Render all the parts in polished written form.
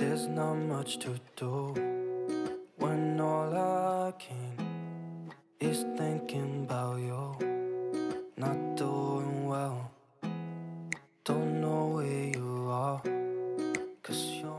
There's not much to do when all I can is thinking about you. Not doing well, don't know where you are, 'cause you're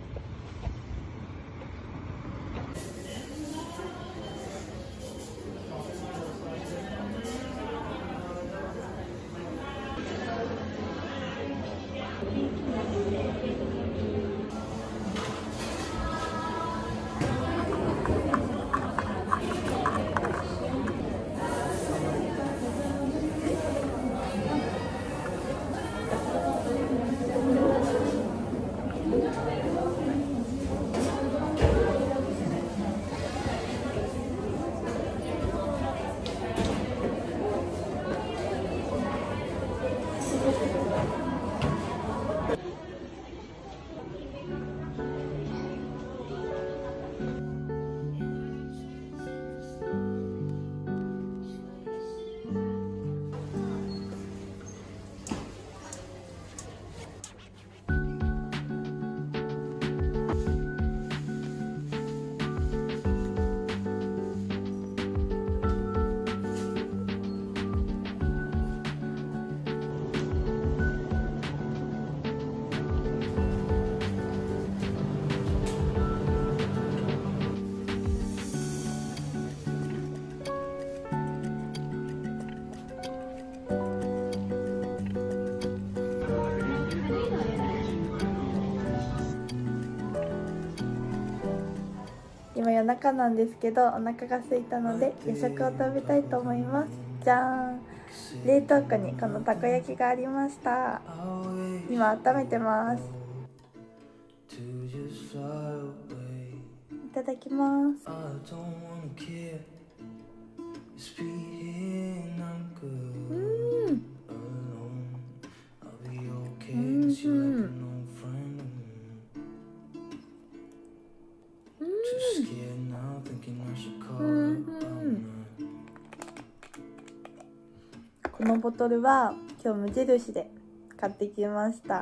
今夜中なんですけど、お腹が空いたので夜食を食べたいと思います。じゃーん、冷凍庫にこのたこ焼きがありました。今温めてます。いただきます。このボトルは今日無印で買ってきました。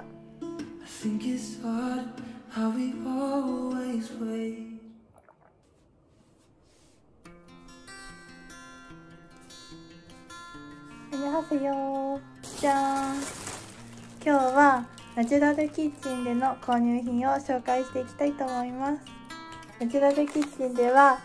こんにちは。じゃーん。今日はナチュラルキッチンでの購入品を紹介していきたいと思います。ナチュラルキッチンでは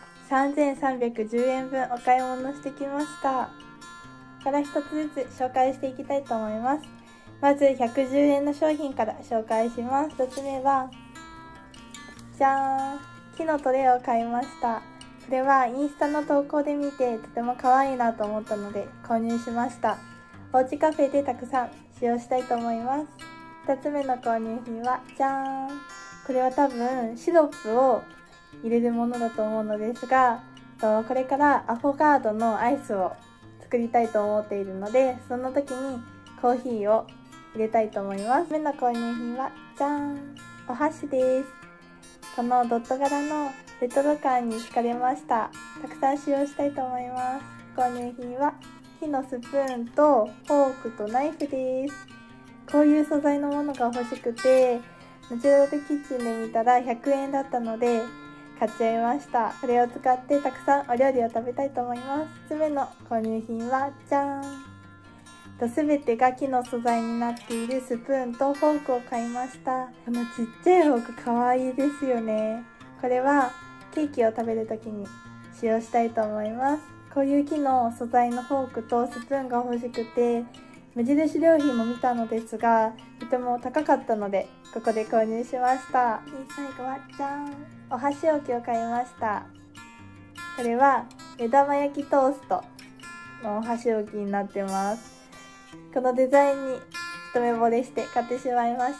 3310円分お買い物してきました。から一つずつ紹介していきたいと思います。まず110円の商品から紹介します。1つ目はじゃーん、木のトレイを買いました。これはインスタの投稿で見てとても可愛いなと思ったので購入しました。おうちカフェでたくさん使用したいと思います。2つ目の購入品はじゃーん、これは多分シロップを入れるものだと思うのですが、これからアフォガードのアイスを作りたいと思っているので、その時にコーヒーを入れたいと思います。目の購入品はじゃーん、お箸です。このドット柄のレトロ感に惹かれました。たくさん使用したいと思います。購入品は木のスプーンとフォークとナイフです。こういう素材のものが欲しくて、ナチュラルキッチンで見たら100円だったので買っちゃいました。これを使ってたくさんお料理を食べたいと思います。3つ目の購入品はじゃーん、全てが木の素材になっているスプーンとフォークを買いました。このちっちゃいフォークかわいいですよね。これはケーキを食べるときに使用したいと思います。こういう木の素材のフォークとスプーンが欲しくて、無印良品も見たのですがとても高かったのでここで購入しました。最後はじゃーん、お箸置きを買いました。これは目玉焼きトーストのお箸置きになってます。このデザインに一目惚れして買ってしまいました。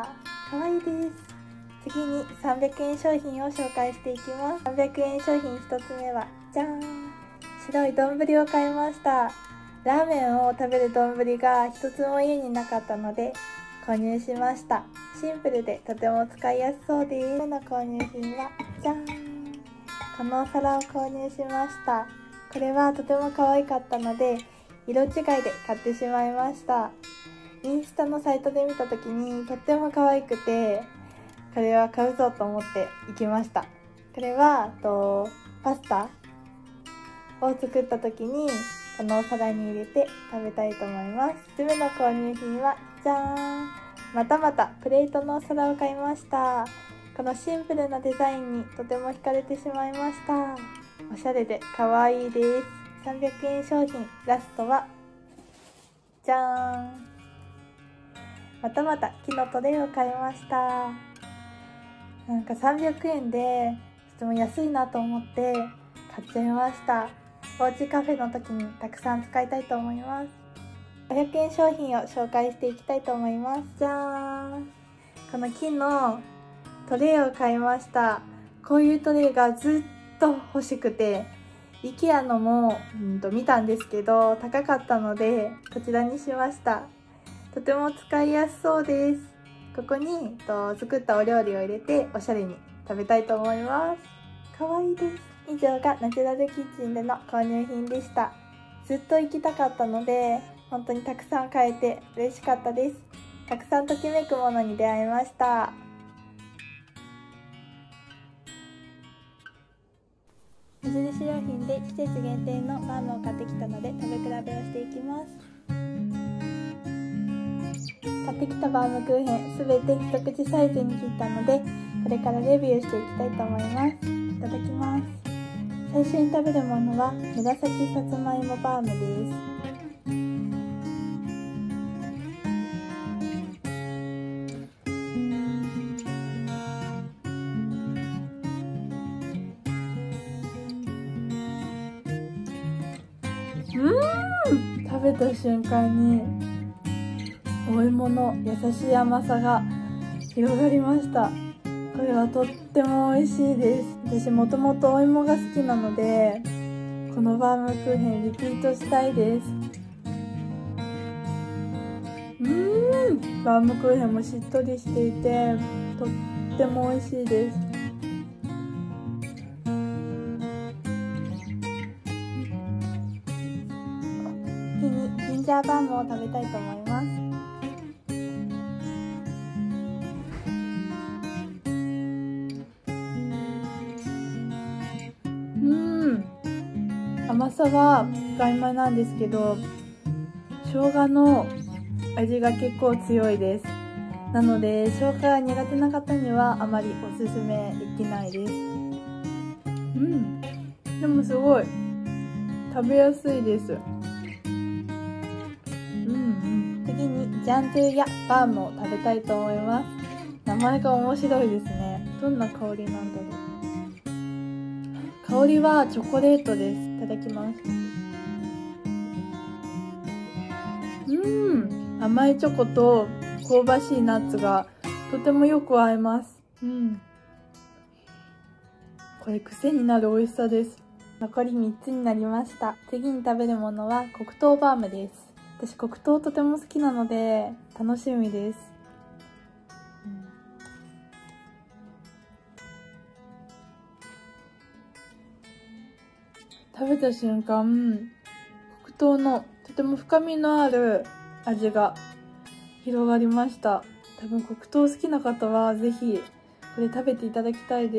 かわいいです。次に300円商品を紹介していきます。300円商品1つ目はじゃーん、白い丼を買いました。ラーメンを食べる丼が一つも家になかったので購入しました。シンプルでとても使いやすそうです。この購入品はじゃーん、このお皿を購入しました。これはとても可愛かったので色違いで買ってしまいました。インスタのサイトで見た時にとっても可愛くてこれは買うぞと思って行きました。これはパスタを作った時にこのお皿に入れて食べたいと思います。自分の購入品はじゃーん、またまたプレートのお皿を買いました。このシンプルなデザインにとても惹かれてしまいました。おしゃれで可愛いです。300円商品、ラストはじゃーん、またまた木のトレイを買いました。なんか300円でとても安いなと思って買っちゃいました。おうちカフェの時にたくさん使いたいと思います。500円商品を紹介していきたいと思います。じゃーん、この木のトレイを買いました。こういうトレイがずっと欲しくて、IKEA のも見たんですけど高かったのでこちらにしました。とても使いやすそうです。ここに作ったお料理を入れておしゃれに食べたいと思います。かわいいです。以上がナチュラルキッチンでの購入品でした。ずっと行きたかったので本当にたくさん買えて嬉しかったです。たくさんときめくものに出会いました。無印良品で季節限定のバームを買ってきたので食べ比べをしていきます。買ってきたバームクーヘンすべて一口サイズに切ったのでこれからレビューしていきたいと思います。いただきます。最初に食べるものは紫さつまいもバームです。食べた瞬間にお芋の優しい甘さが広がりました。これはとっても美味しいです。私もともとお芋が好きなのでこのバームクーヘンリピートしたいです。バームクーヘンもしっとりしていてとっても美味しいです。次にジンジャーバームを食べたいと思います。甘さは曖昧なんですけど生姜の味が結構強いです。なので生姜が苦手な方にはあまりおすすめできないです。でもすごい食べやすいです。次にジャンドゥやバームを食べたいと思います。名前が面白いですね。どんな香りなんだろう。香りはチョコレートです。いただきます。甘いチョコと香ばしいナッツがとてもよく合います。これ癖になる美味しさです。残り3つになりました。次に食べるものは黒糖バームです。私黒糖とても好きなので楽しみです。食べた瞬間黒糖のとても深みのある味が広がりました。多分黒糖好きな方はぜひこれ食べていただきたいです。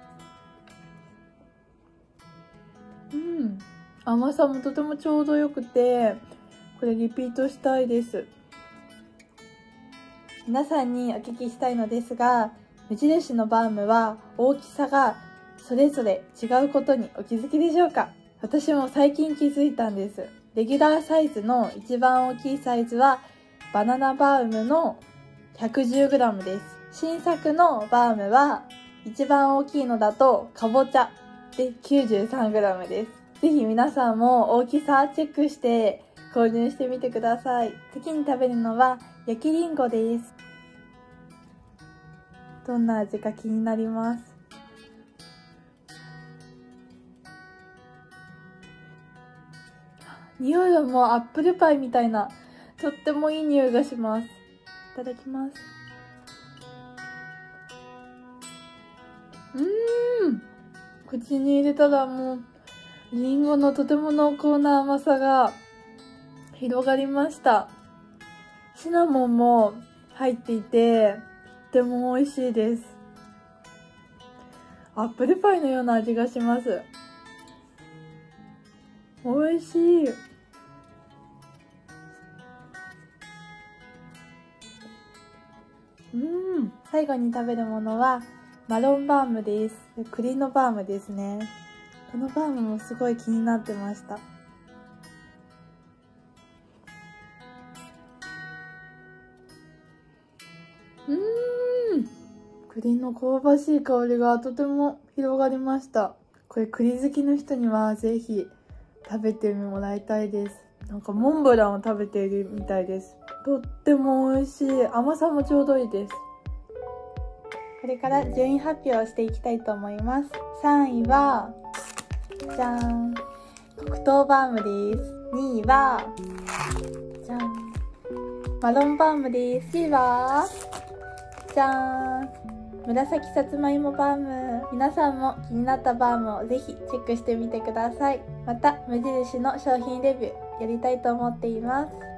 甘さもとてもちょうどよくてこれリピートしたいです。皆さんにお聞きしたいのですが、無印のバームは大きさがそれぞれ違うことにお気づきでしょうか？私も最近気づいたんです。レギュラーサイズの一番大きいサイズはバナナバームの 110g です。新作のバームは一番大きいのだとかぼちゃで 93g です。ぜひ皆さんも大きさチェックして購入してみてください。次に食べるのは焼きりんごです。どんな味か気になります。匂いはもうアップルパイみたいなとってもいい匂いがします。いただきます。口に入れたらもうりんごのとても濃厚な甘さが広がりました。シナモンも入っていてっても美味しいです。アップルパイのような味がします。美味しい。最後に食べるものはマロンバームです。栗のバームですね。このバームもすごい気になってました。栗の香ばしい香りがとても広がりました。これ栗好きの人にはぜひ食べてもらいたいです。なんかモンブランを食べているみたいです。とっても美味しい。甘さもちょうどいいです。これから順位発表をしていきたいと思います。3位はじゃん、黒糖バームです。2位はじゃん、マロンバームです。1位はじゃーん、紫さつまいもバーム。皆さんも気になったバームをぜひチェックしてみてください。また無印の商品レビューやりたいと思っています。